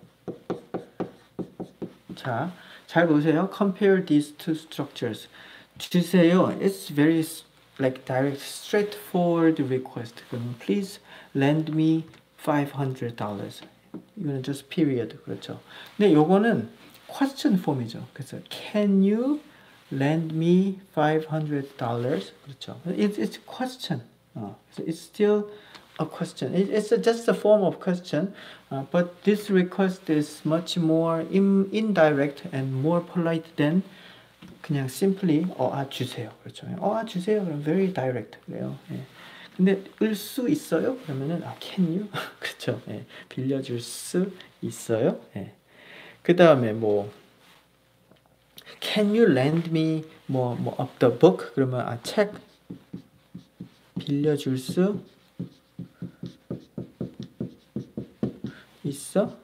자, 잘 보세요. Compare these two structures. 주세요. It's very like direct, straightforward request. 그럼 please lend me five hundred dollars. 이거는 just period. 그렇죠. 근데 요거는 question form이죠. 그래서 can you lend me five hundred dollars? 그렇죠. It's it's a question. 어, so it's still a question. It, it's a, just a form of question, uh, but this request is much more in, indirect and more polite than 그냥 simply 어아 주세요. 그렇죠. 어아 주세요. 그럼 very direct 그래요. 예. 근데 을 수 있어요? 그러면은 아 can you? 그렇죠. 예. 빌려줄 수 있어요? 예. 그 다음에 뭐 can you lend me 뭐, 뭐 of the book? 그러면 아 책 빌려줄 수 있어?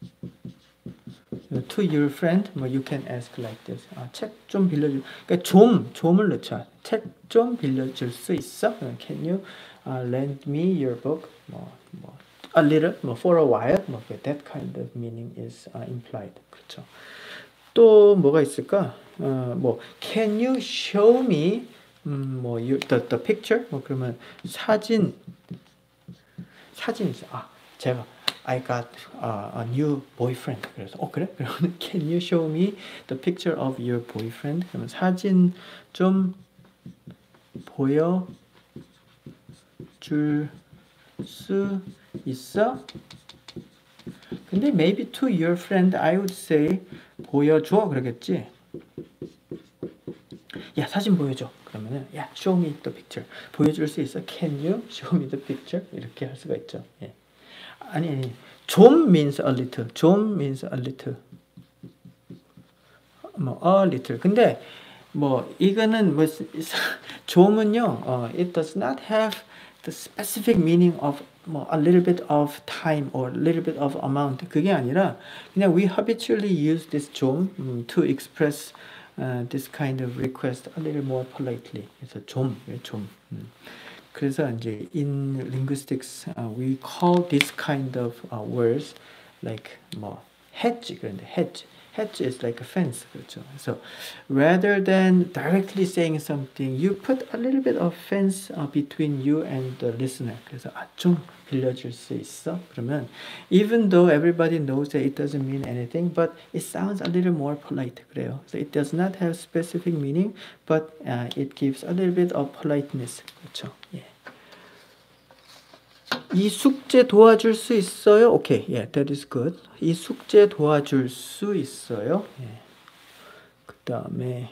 To your friend, 뭐 you can ask like this. 아, 책 좀 빌려줄. 그러니까 좀, 좀을 넣자. 책 좀 빌려줄 수 있어? Can you uh, lend me your book? 뭐, 뭐 a little, 뭐 for a while, 뭐 that kind of meaning is uh, implied. 그렇죠. 또 뭐가 있을까? 어, 뭐 can you show me 음, 뭐 you, the the picture? 뭐 그러면 사진 사진 있어. 아, 제가 I got uh, a new boyfriend. 그래서 어 그래? 그러면 can you show me the picture of your boyfriend? 그러면 사진 좀 보여 줄 수 있어? 근데 maybe to your friend I would say 보여줘 그러겠지. 야 사진 보여줘. 그러면은 야 show me the picture. 보여줄 수 있어? Can you show me the picture? 이렇게 할 수가 있죠. 예. 아니 아니 좀 means a little. 좀 means a little. 뭐 a little. 근데 뭐 이거는 뭐 좀은요. 어, it does not have the specific meaning of 뭐 a little bit of time or a little bit of amount. 그게 아니라 그냥 we habitually use this 좀 um, to express uh, this kind of request a little more politely. 그래서 좀, 좀. 음. 그래서 이제 in linguistics uh, we call this kind of uh, words like 뭐 hedge 그런데 hedge hedge is like a fence 그렇죠. So rather than directly saying something, you put a little bit of fence uh, between you and the listener. 그래서 아, 좀 빌려줄 수 있어? 그러면 even though everybody knows that it doesn't mean anything, but it sounds a little more polite. 그래요. So it does not have specific meaning, but uh, it gives a little bit of politeness. 그렇죠. 예. 이 숙제 도와줄 수 있어요? 오케이, okay. yeah, that is good. 이 숙제 도와줄 수 있어요? 예. 그 다음에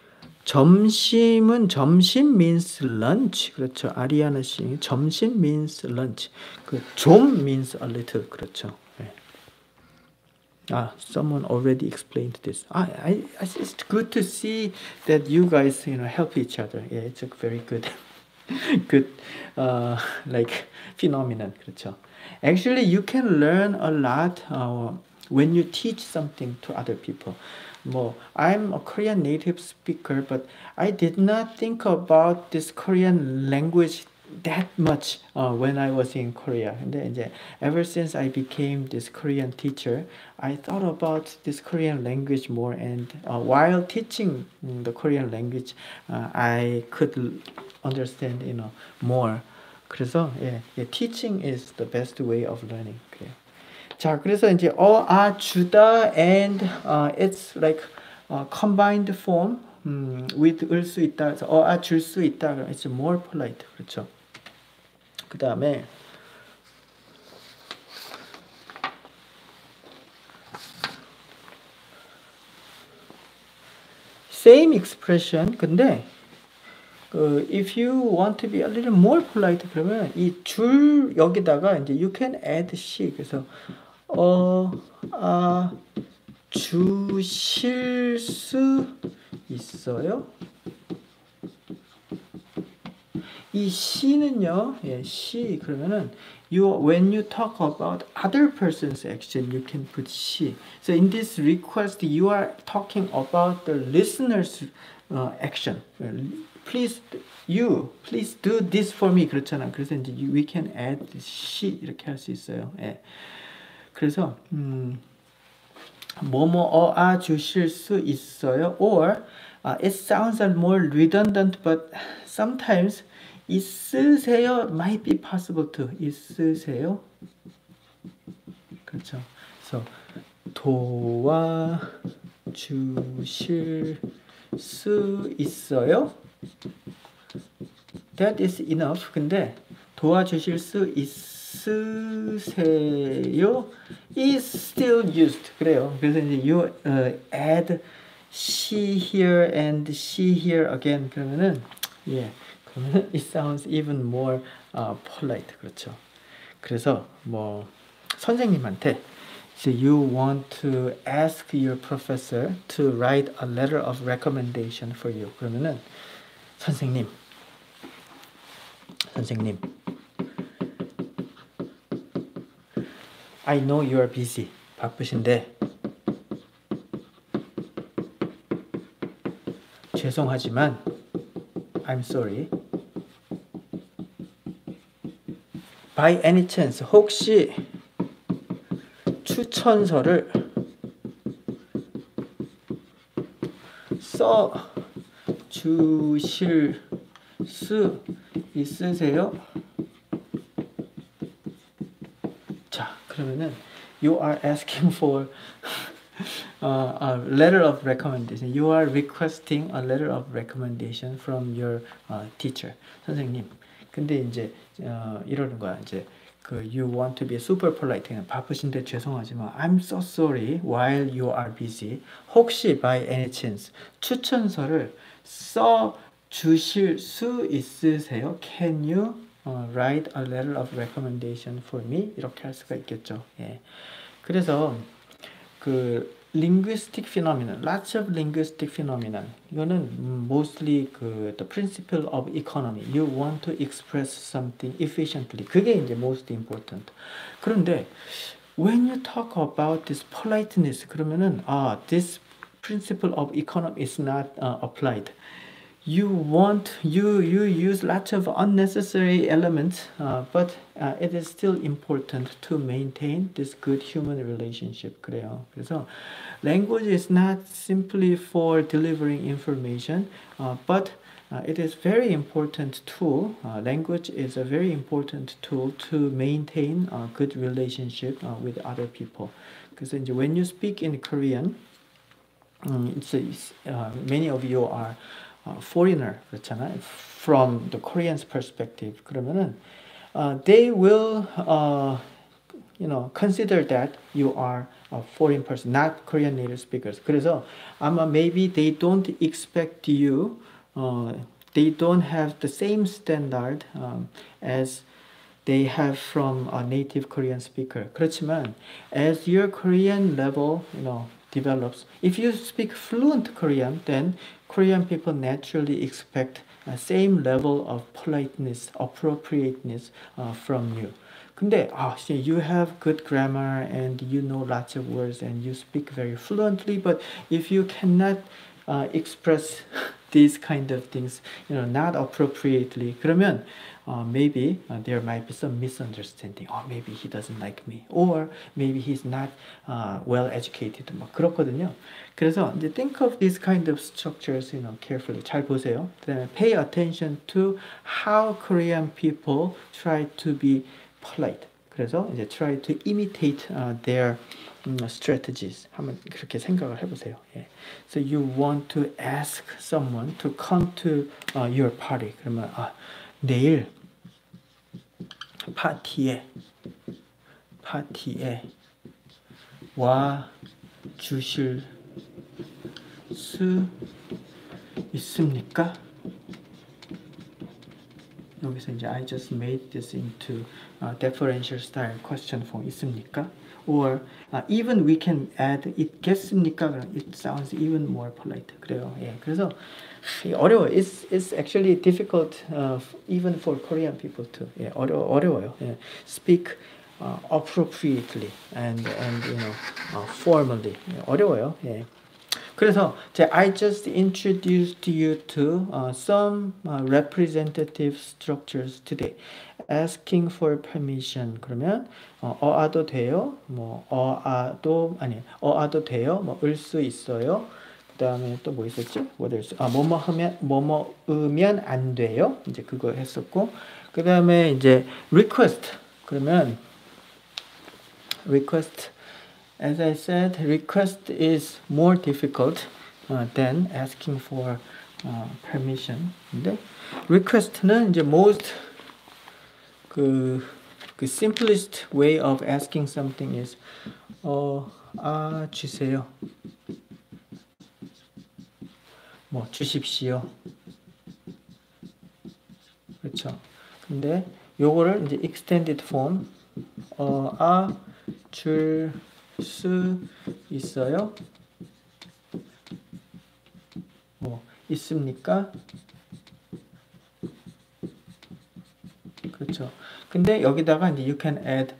점심은 점심 means lunch. 그렇죠. 아리아나 씨 점심 means lunch. 그 좀 means a little. 그렇죠. 예. 아, someone already explained this. Ah, I, I, it's good to see that you guys, you know, help each other. Yeah, it's a very good. good uh, like phenomenon. 그렇죠. Actually, you can learn a lot uh, when you teach something to other people. 뭐, I'm a Korean native speaker, but I did not think about this Korean language that much uh, when I was in Korea. 근데 이제 ever since I became this Korean teacher, I thought about this Korean language more. And uh, while teaching the Korean language, uh, I could understand, you know, more. 그래서 예, 예, teaching is the best way of learning. 그래요. 자, 그래서 이제 어, 아, 주다 and uh, it's like uh, combined form um, with 을 수 있다. 그래서 어, 아, 줄 수 있다. It's more polite. 그렇죠. 그 다음에 same expression. 근데 그 if you want to be a little more polite 그러면 이 줄 여기다가 이제 you can add she. 그래서 어, 아, 주실 수 있어요? 이 she는요, 예, she 그러면은 you when you talk about other person's action, you can put she. So in this request, you are talking about the listener's uh, action. Please, you, please do this for me. 그렇잖아. 그래서 이제 we can add she 이렇게 할 수 있어요. 예. 그래서 음, 뭐뭐 어아 주실 수 있어요? Or uh, it sounds more redundant, but sometimes 있으세요 might be possible too. 있으세요? 그렇죠. 그래서 도와주실 수 있어요? That is enough. 근데 도와주실 수 있으세요? is still used. 그래요. 그래서 이제 you uh, add she here and she here again. 그러면은 예, 그러면 it sounds even more uh, polite. 그렇죠. 그래서 뭐 선생님한테 So you want to ask your professor to write a letter of recommendation for you. 그러면은 선생님, 선생님, I know you are busy. 바쁘신데 죄송하지만 I'm sorry. By any chance, 혹시 추천서를 써 주실 수 있으세요? 자, 그러면은 you are asking for uh, a letter of recommendation. You are requesting a letter of recommendation from your uh, teacher. 선생님. 근데 이제 어, 이러는 거야. 이제 그 you want to be super polite. 그냥 바쁘신데 죄송하지만 I'm so sorry while you are busy. 혹시 by any chance 추천서를 써 주실 수 있으세요? Can you uh, write a letter of recommendation for me? 이렇게 할 수가 있겠죠. 예. 그래서 그 linguistic phenomenon, lots of linguistic phenomenon. 이거는 mostly 그 the principle of economy. You want to express something efficiently. 그게 이제 most important. 그런데 when you talk about this politeness, 그러면은 아, this principle of economy is not uh, applied. You want you you use lots of unnecessary elements, uh, but uh, it is still important to maintain this good human relationship. 그래요. 그래서 language is not simply for delivering information, uh, but uh, it is very important tool. Uh, language is a very important tool to maintain a good relationship uh, with other people. 그래서 이제 when you speak in Korean, um, it's, it's uh, many of you are Uh, foreigner 그렇잖아요. From the Korean's perspective, 그러면은 uh, they will, uh, you know, consider that you are a foreign person, not Korean native speakers. 그래서 아마 maybe they don't expect you, uh, they don't have the same standard um, as they have from a native Korean speaker. 그렇지만 as your Korean level, you know, develops, if you speak fluent Korean, then Korean people naturally expect the same level of politeness, appropriateness uh, from you. 근데 ah, see, you have good grammar and you know lots of words and you speak very fluently, but if you cannot uh, express these kind of things, you know, not appropriately, 그러면 Uh, maybe uh, there might be some misunderstanding. Oh, maybe he doesn't like me, or maybe he's not uh, well educated. 막 그렇거든요. 그래서 이제 think of these kind of structures, you know, carefully. 잘 보세요. 그다음에 pay attention to how Korean people try to be polite. 그래서 이제 try to imitate uh, their um, strategies. 한번 그렇게 생각을 해보세요. 예. So you want to ask someone to come to uh, your party. 그러면 아, 내일 파티에 파티에 와 주실 수 있습니까? 여기서 이제 I just made this into uh, differential style question form. 있습니까? Or uh, even we can add 있겠습니까? It sounds even more polite. 그래요. 예. 그래서 어려워. It's it's actually difficult uh, even for Korean people too. 예. 어려 어려워요. 예. Speak uh, appropriately and and you know uh, formally. 예. 어려워요. 예. 그래서 I just introduced you to uh, some uh, representative structures today. Asking for permission. 그러면 어, 어아도 돼요? 뭐 어아도 아니 어아도 돼요? 뭐 을 수 있어요? 그다음에 또 뭐 있었지? What else? 아 뭐뭐 하면 뭐뭐 으면 안 돼요? 이제 그거 했었고 그다음에 이제 request. 그러면 request. As I said, request is more difficult uh, than asking for uh, permission. 근데 request는 이제 most 그, 그 simplest way of asking something is 어, 아, 주세요. 뭐 주십시오. 그렇죠. 근데 요거를 이제 extended form 어, 아, 줄 수 있어요? 뭐 있습니까? 그렇죠. 근데 여기다가 이제 you can add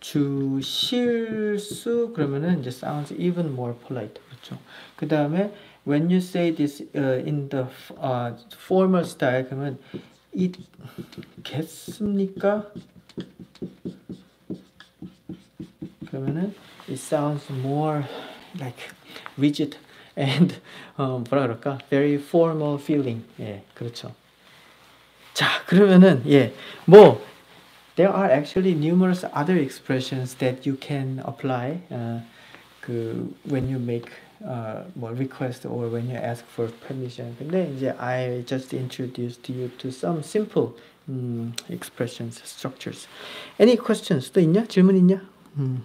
주실 수 그러면은 이제 sounds even more polite. 그렇죠. 그 다음에 when you say this uh, in the uh, formal style 그러면 있겠습니까? 그러면은 it sounds more like rigid and 어, 뭐라 그럴까? very formal feeling. 예, 그렇죠. 자, 그러면은 예, 뭐 there are actually numerous other expressions that you can apply uh, 그 when you make uh, 뭐 request or when you ask for permission. 근데 이제 I just introduced you to some simple um, expressions, structures. Any questions? 또 있냐? 질문 있냐? 음.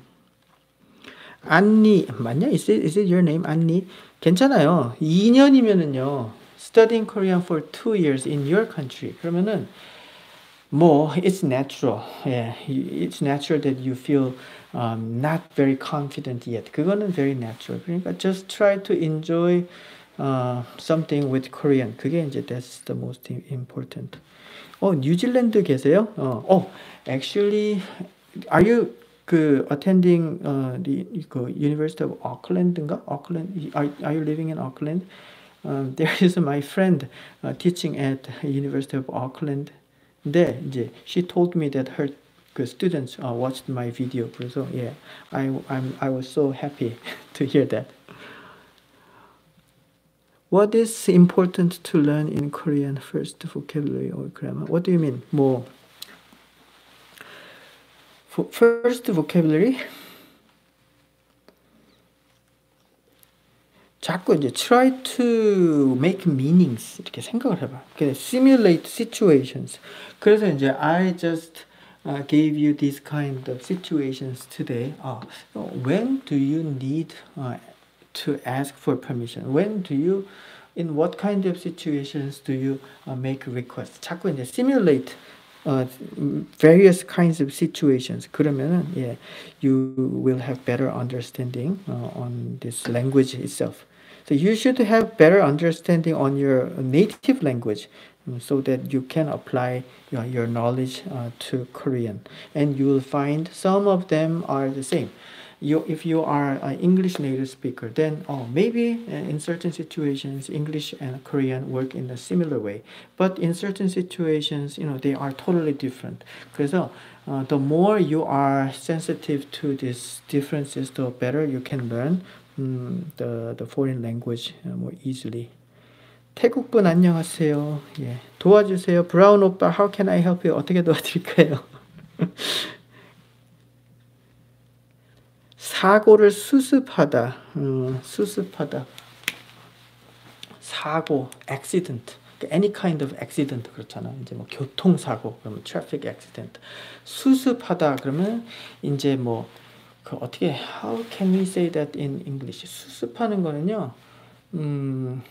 안니 맞냐? Is it, is it your name? 안니? 괜찮아요. 이 년이면은요. Studying Korean for two years in your country. 그러면은 뭐 it's natural. Yeah, it's natural that you feel um, not very confident yet. 그거는 very natural. 그러니까 just try to enjoy uh, something with Korean. 그게 이제 that's the most important. 어, 뉴질랜드 계세요? 어, oh, actually, are you 그 attending uh, the 그 University of Auckland인가? Auckland? Are, are you living in Auckland? Um, there is my friend uh, teaching at University of Auckland. 근데 이제 she told me that her 그 students uh, watched my video. 그래서 yeah, I I'm I was so happy to hear that. What is important to learn in Korean? First, vocabulary or grammar? What do you mean? 뭐 first vocabulary? 자꾸 이제 try to make meanings 이렇게 생각을 해봐. simulate situations. 그래서 이제 I just uh, gave you these kind of situations today. Uh, when do you need uh, to ask for permission? When do you, in what kind of situations do you uh, make requests? 자꾸 이제 simulate uh, various kinds of situations. 그러면은 yeah, you will have better understanding uh, on this language itself. So you should have better understanding on your native language so that you can apply your, your knowledge uh, to Korean. And you will find some of them are the same. You, if you are an English native speaker, then oh, maybe in certain situations, English and Korean work in a similar way. But in certain situations, you know, they are totally different. 그래서 uh, the more you are sensitive to these differences, the better you can learn 음, the, the foreign language more easily. 태국분 안녕하세요. 예, 도와주세요. 브라운 오빠, how can I help you? 어떻게 도와드릴까요? 사고를 수습하다. 음, 수습하다. 사고, accident. Any kind of accident 그렇잖아. 이제 뭐 교통사고, 그러면 traffic accident. 수습하다 그러면 이제 뭐 그 어떻게 how can we say that in English? 수습하는 거는요. 음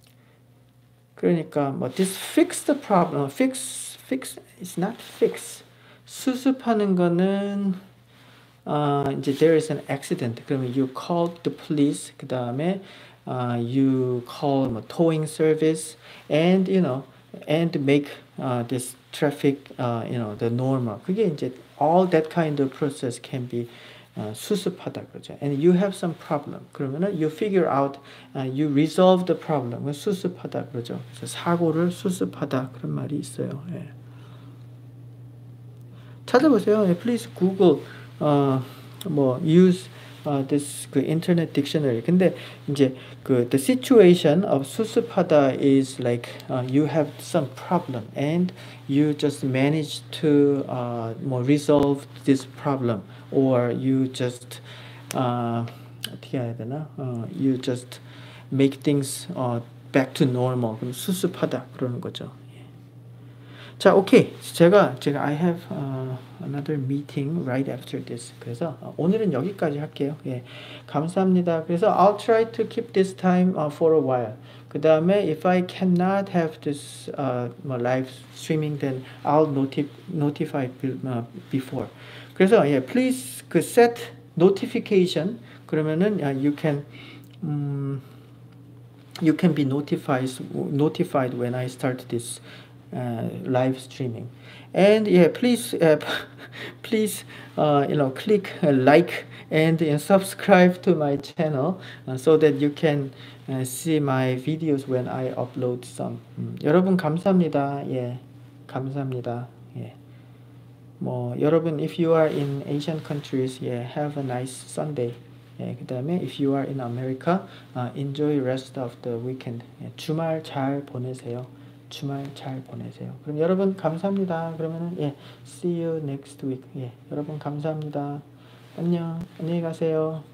그러니까 뭐 this fix the problem. fix fix is not fix. 수습하는 거는 어, 이제 there is an accident. 그러면 you call the police. 그다음에 uh, you call 뭐 towing service and you know and make uh, this traffic uh, you know the normal. 그게 이제 all that kind of process can be 어, 수습하다 그러죠. And you have some problem. 그러면은 you figure out, uh, you resolve the problem. 수습하다 그러죠. 그래서 사고를 수습하다 그런 말이 있어요. 예. 찾아보세요. 예, please Google 어, 뭐 use uh, this 그 internet dictionary. 근데 이제 그 the situation of 수습하다 is like uh, you have some problem and you just manage to uh, 뭐 resolve this problem. Or you just uh, 어떻게 해야 되나? Uh, you just make things 어, back to normal. 그럼 수습하다 그러는 거죠. 예. 자, 오케이. 제가 제가 I have uh, another meeting right after this. 그래서 어, 오늘은 여기까지 할게요. 예. 감사합니다. 그래서 I'll try to keep this time uh, for a while. 그 다음에 if I cannot have this uh, live streaming, then I'll noti notify uh, before. 그래서 예, please 그 set notification. 그러면은 uh, you can um, you can be notified notified when I start this uh, live streaming. And yeah, please uh, please uh, you know click uh, like and uh, subscribe to my channel uh, so that you can uh, see my videos when I upload some. 음, 여러분 감사합니다. 예, 감사합니다. 예. 뭐 여러분 if you are in Asian countries, yeah, have a nice Sunday. 예, 그 다음에 if you are in America, uh, enjoy rest of the weekend. 예, 주말 잘 보내세요. 주말 잘 보내세요. 그럼 여러분 감사합니다. 그러면은 예, see you next week. 예, 여러분 감사합니다. 안녕, 안녕히 가세요.